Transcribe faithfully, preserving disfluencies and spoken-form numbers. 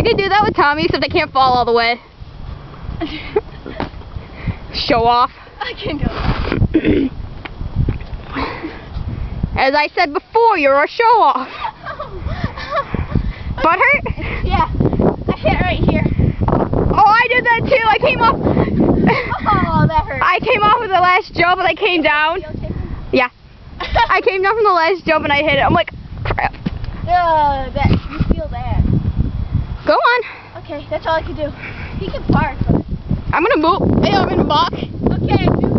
I could do that with Tommy, except I can't fall all the way. Show off. I can do that. As I said before, you're a show off. Butt hurt? Yeah. I hit right here. Oh, I did that too. I came off. Oh, that hurt. I came off of the last jump and I came down. Yeah. I came down from the last jump and I hit it. I'm like, crap. Uh, that, you feel that. Go on. Okay, that's all I can do. He can park. I'm gonna move. Hey, I'm gonna walk. Okay, do